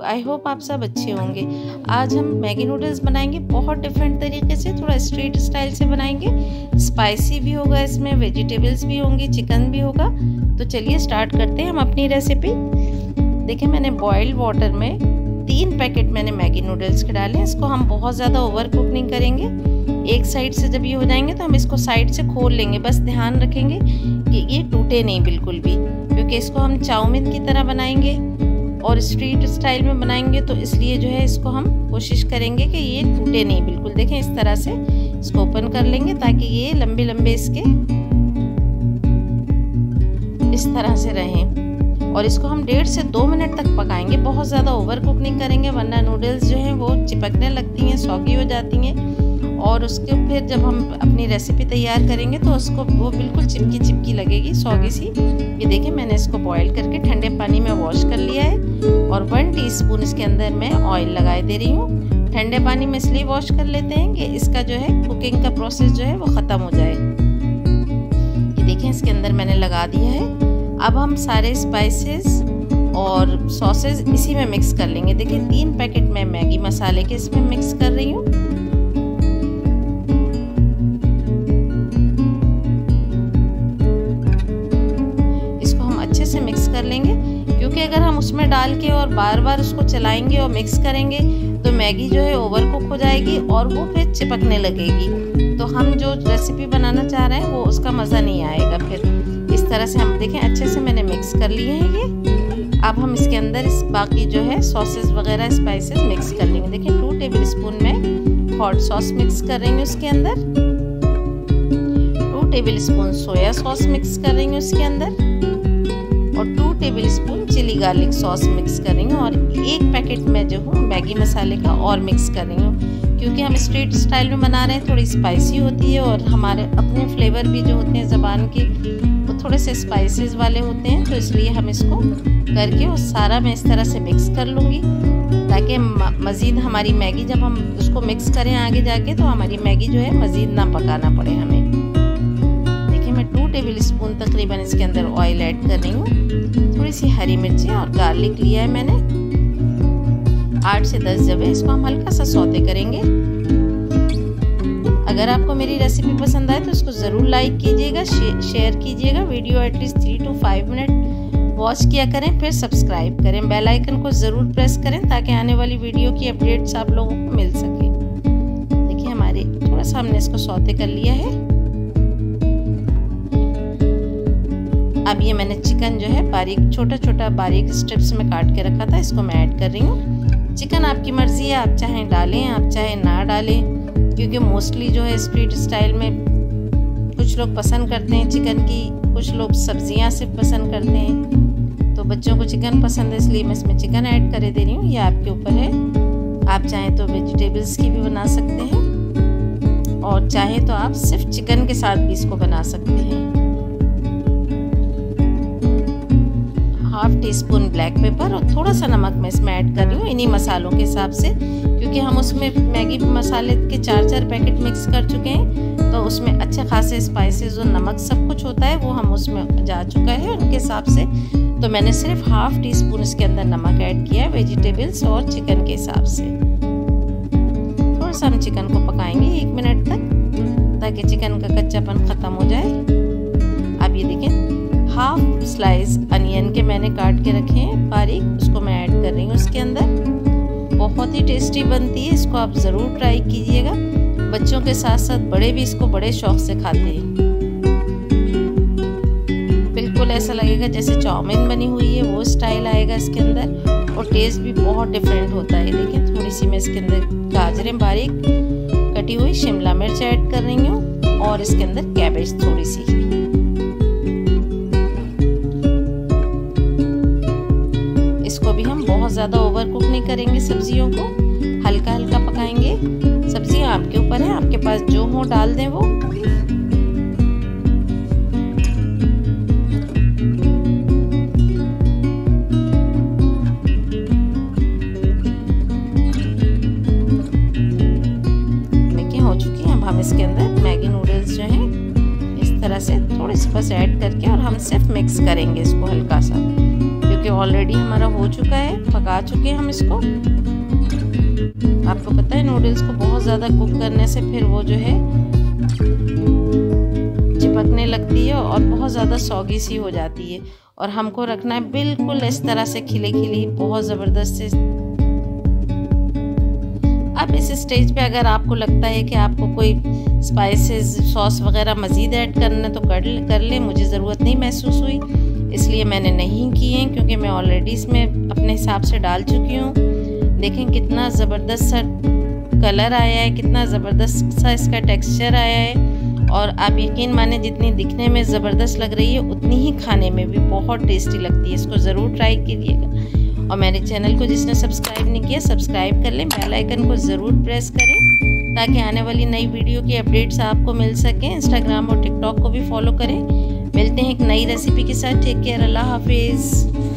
I hope आप सब अच्छे होंगे। आज हम मैगी नूडल्स बनाएंगे बहुत डिफरेंट तरीके से, थोड़ा स्ट्रीट स्टाइल से बनाएंगे। स्पाइसी भी होगा, इसमें वेजिटेबल्स भी होंगी, चिकन भी होगा। तो चलिए स्टार्ट करते हैं हम अपनी रेसिपी। देखिए मैंने बॉइल्ड वाटर में 3 पैकेट मैंने मैगी नूडल्स के डाले। इसको हम बहुत ज़्यादा ओवर कुक नहीं करेंगे। एक साइड से जब ये हो जाएंगे तो हम इसको साइड से खोल लेंगे। बस ध्यान रखेंगे कि ये टूटे नहीं बिल्कुल भी, क्योंकि इसको हम चाउमीन की तरह बनाएंगे और स्ट्रीट स्टाइल में बनाएंगे, तो इसलिए जो है इसको हम कोशिश करेंगे कि ये टूटे नहीं बिल्कुल। देखें इस तरह से इसको ओपन कर लेंगे ताकि ये लंबे लंबे इसके इस तरह से रहें। और इसको हम 1.5 से 2 मिनट तक पकाएंगे। बहुत ज़्यादा ओवर कुक नहीं करेंगे, वरना नूडल्स जो हैं वो चिपकने लगती हैं, सॉगी हो जाती हैं। और उसके फिर जब हम अपनी रेसिपी तैयार करेंगे तो उसको वो बिल्कुल चिपकी चिपकी लगेगी, सॉगी सी। ये देखिए मैंने इसको बॉईल करके ठंडे पानी में वॉश कर लिया है और 1 टीस्पून इसके अंदर मैं ऑयल लगाए दे रही हूँ। ठंडे पानी में इसलिए वॉश कर लेते हैं कि इसका जो है कुकिंग का प्रोसेस जो है वो ख़त्म हो जाए। ये देखिए इसके अंदर मैंने लगा दिया है। अब हम सारे स्पाइसेस और सॉसेस इसी में मिक्स कर लेंगे। देखिए 3 पैकेट मैं मैगी मसाले के इसमें मिक्स कर रही हूँ। से मिक्स कर लेंगे, क्योंकि अगर हम उसमें डाल के और बार बार उसको चलाएंगे और मिक्स करेंगे तो मैगी जो है ओवर कुक हो जाएगी और वो फिर चिपकने लगेगी। तो हम जो रेसिपी बनाना चाह रहे हैं वो उसका मज़ा नहीं आएगा। फिर इस तरह से हम देखें अच्छे से मैंने मिक्स कर लिए हैं ये। अब हम इसके अंदर इस बाकी जो है सॉसेस वगैरह स्पाइसेस मिक्स कर लेंगे। देखिए 2 टेबल स्पून में हॉट सॉस मिक्स कर रही हूँ उसके अंदर, 2 tablespoon soya sauce mix कर रही हूँ उसके अंदर, और 2 tablespoon chilli garlic sauce mix कर रही हूँ। और 1 पैकेट में जो हूँ मैगी मसाले का और मिक्स कर रही हूँ, क्योंकि हम स्ट्रीट स्टाइल में बना रहे हैं, थोड़ी स्पाइसी होती है और हमारे अपने फ्लेवर भी जो होते हैं ज़बान के वो थोड़े से स्पाइसेस वाले होते हैं। तो इसलिए हम इसको करके और सारा मैं इस तरह से मिक्स कर लूँगी, ताकि मज़ीद हमारी मैगी जब हम उसको मिक्स करें आगे जाके तो हमारी मैगी जो है मज़ीद ना पकाना पड़े हमें। मैं 2 टेबल स्पून तकरीबन इसके अंदर ऑयल ऐड कर रही हूँ। थोड़ी सी हरी मिर्ची और गार्लिक लिया है मैंने, 8 से 10 जबे। इसको हम हल्का सा सौते करेंगे। अगर आपको मेरी रेसिपी पसंद आए तो इसको ज़रूर लाइक कीजिएगा, शेयर कीजिएगा। Video at least 3 to 5 minute watch किया करें, फिर सब्सक्राइब करें। बेल आइकन को ज़रूर प्रेस करें ताकि आने वाली वीडियो की अपडेट्स आप लोगों को मिल सके। देखिए हमारे थोड़ा सा हमने इसको सौते कर लिया है। अब ये मैंने चिकन जो है बारीक छोटा छोटा बारीक स्ट्रिप्स में काट के रखा था, इसको मैं ऐड कर रही हूँ। चिकन आपकी मर्ज़ी है, आप चाहें डालें आप चाहें ना डालें, क्योंकि मोस्टली जो है स्ट्रीट स्टाइल में कुछ लोग पसंद करते हैं चिकन की, कुछ लोग सब्जियां से पसंद करते हैं। तो बच्चों को चिकन पसंद है इसलिए मैं इसमें चिकन ऐड कर दे रही हूँ। ये आपके ऊपर है, आप चाहें तो वेजिटेबल्स की भी बना सकते हैं और चाहें तो आप सिर्फ चिकन के साथ भी इसको बना सकते हैं। 1/2 टीस्पून ब्लैक पेपर और थोड़ा सा नमक मैं इसमें ऐड कर रही हूँ इन्हीं मसालों के हिसाब से, क्योंकि हम उसमें मैगी मसाले के 4 पैकेट मिक्स कर चुके हैं। तो उसमें अच्छे खासे स्पाइसेस और नमक सब कुछ होता है, वो हम उसमें जा चुका है उनके हिसाब से। तो मैंने सिर्फ 1/2 टीस्पून इसके अंदर नमक ऐड किया है वेजिटेबल्स और चिकन के हिसाब से। थोड़ा सा हम चिकन को पकाएंगे 1 मिनट तक, ताकि चिकन का कच्चापन ख़त्म हो जाए। अब ये देखें 1/2 स्लाइस अनियन के मैंने काट के रखे हैं बारीक, उसको मैं ऐड कर रही हूँ उसके अंदर। बहुत ही टेस्टी बनती है, इसको आप ज़रूर ट्राई कीजिएगा। बच्चों के साथ साथ बड़े भी इसको बड़े शौक से खाते हैं। बिल्कुल ऐसा लगेगा जैसे चाउमीन बनी हुई है, वो स्टाइल आएगा इसके अंदर और टेस्ट भी बहुत डिफरेंट होता है। देखिए थोड़ी सी मैं इसके अंदर गाजरें बारीक कटी हुई, शिमला मिर्च ऐड कर रही हूँ और इसके अंदर कैबेज थोड़ी सी। इसको भी हम बहुत ज़्यादा ओवर कुक नहीं करेंगे, सब्जियों को हल्का हल्का पकाएंगे। सब्जियां आपके ऊपर है, आपके पास जो हो डाल दें वो। देखिए हो चुकी है। अब हम इसके अंदर मैगी नूडल्स जो हैं इस तरह से थोड़े से बस ऐड करके और हम सिर्फ मिक्स करेंगे इसको हल्का सा, क्योंकि ऑलरेडी हमारा हो चुका है, पका चुके हैं हम इसको। आपको पता है नूडल्स को बहुत ज़्यादा कुक करने से फिर वो जो है चिपकने लगती है और बहुत ज़्यादा सॉगी सी हो जाती है। और हमको रखना है बिल्कुल इस तरह से खिली खिली, बहुत ज़बरदस्त से। अब इस स्टेज पे अगर आपको लगता है कि आपको कोई स्पाइसेस सॉस वगैरह मज़ीद ऐड करना तो कर ले। मुझे ज़रूरत नहीं महसूस हुई, इसलिए मैंने नहीं किए, क्योंकि मैं ऑलरेडी इसमें अपने हिसाब से डाल चुकी हूँ। देखें कितना ज़बरदस्त सा कलर आया है, कितना ज़बरदस्त सा इसका टेक्सचर आया है। और आप यकीन माने जितनी दिखने में ज़बरदस्त लग रही है उतनी ही खाने में भी बहुत टेस्टी लगती है। इसको ज़रूर ट्राई कीजिएगा। और मेरे चैनल को जिसने सब्सक्राइब नहीं किया सब्सक्राइब कर लें, बेल आइकन को ज़रूर प्रेस करें ताकि आने वाली नई वीडियो की अपडेट्स आपको मिल सकें। इंस्टाग्राम और टिकटॉक को भी फॉलो करें। मिलते हैं एक नई रेसिपी के साथ। टेक केयर, अल्लाह हाफिज़।